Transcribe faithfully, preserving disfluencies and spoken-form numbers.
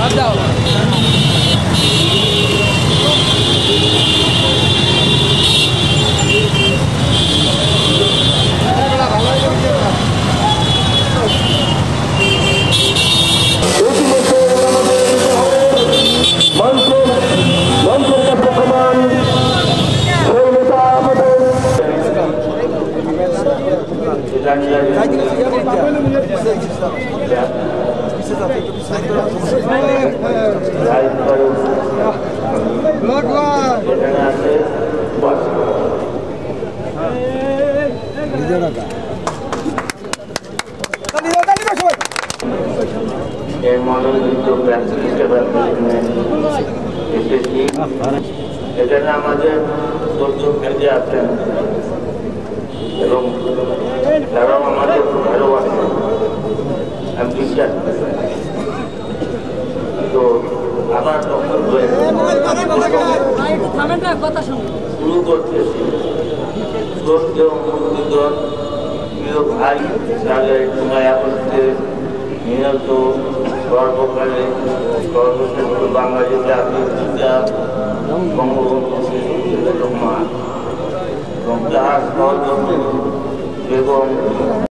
এখানে আমাদের দর্শক ভেজে আছেন এবং তারাও আমাদের ভালোবাসে আমি বিশ্বাস তো আমার বক্তব্য শুরু করতেছি শ্রদ্ধেয় মুক্তিদল প্রিয় ভাই সালের জুলাই আগস্টে নিহত সর্বকালে সর্বশ্রেষ্ঠ বাঙালি জাতির পিতা বঙ্গবন্ধু শেখ মুজিবুর রহমান এবং তার সহযোগী বেগম